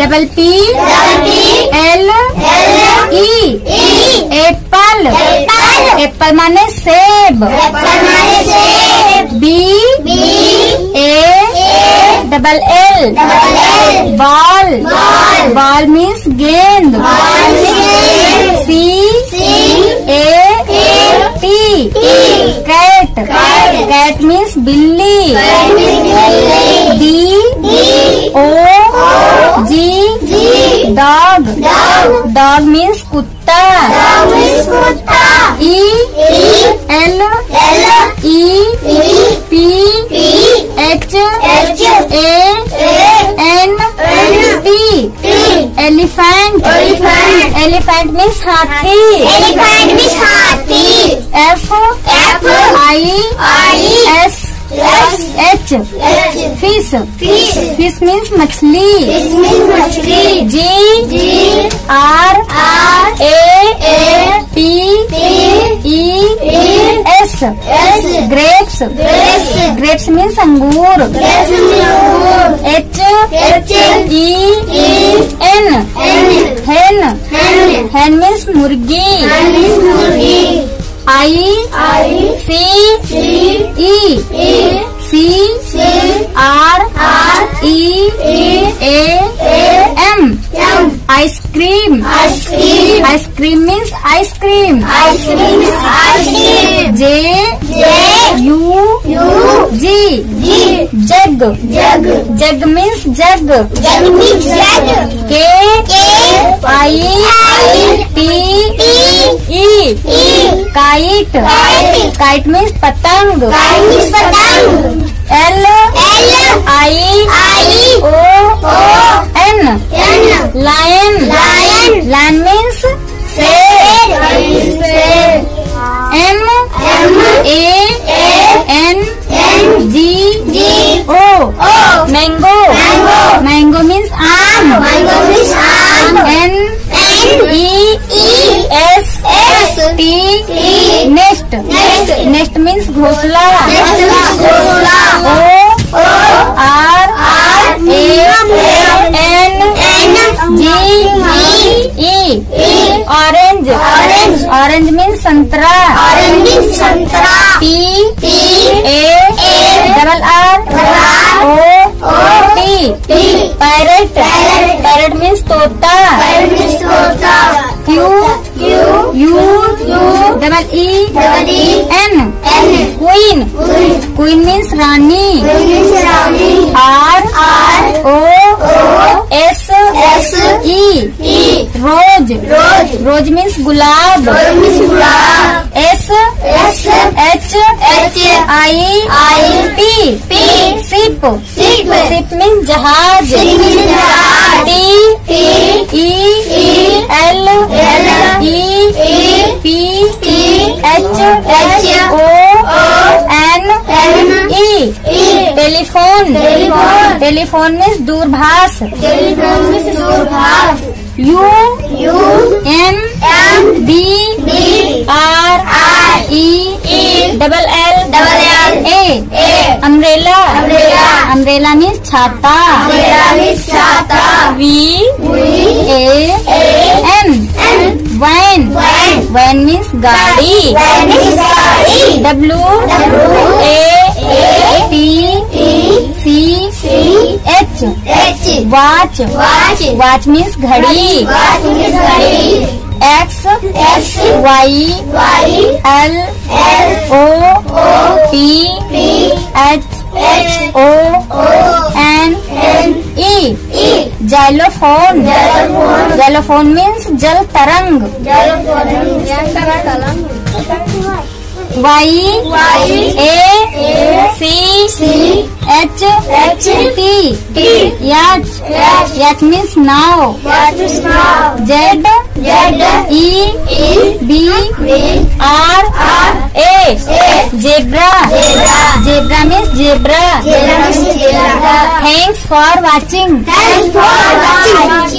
Double P L E apple. Apple माने सेब। B A double L ball. Ball means गेंद। C A T cat. Cat means बिल्ली। D O G dog. Dog means कुत्ता। E L E P H A N T elephant. Elephant means हाथी। F I S H fish. Fish means मछली। G R A P E S grapes. Grapes means अंगूर। H E N hen. Hen means मुर्गी। I C R E M ice cream. Ice cream means ice cream. J U G jug. Jug means jug. K I T E kite. Kite means पतंग। L I O N lion. Lion means शेर। M A N G O mango. Mango means आम। N E S T nest. Nest means घोंसला। O R A N G E orange. Orange means संतरा। P A double R O T parrot. Parrot means तोता। Q U double E N queen. Queen means रानी। R O S E rose. Rose means गुलाब। S H I P ship. Ship means जहाज। T E L E P H O N E telephone. Telephone means दूरभाष। U M B R E double L A umbrella. Umbrella means छाता। V A N van. Van means गाड़ी। W A T C H watch. Watch means घड़ी। X Y L O P H O N ई xylophone. Xylophone means जल तरंग। Y A C H T yacht means नाव। Z E B R A zebra. Zebra means zebra. Thanks for watching.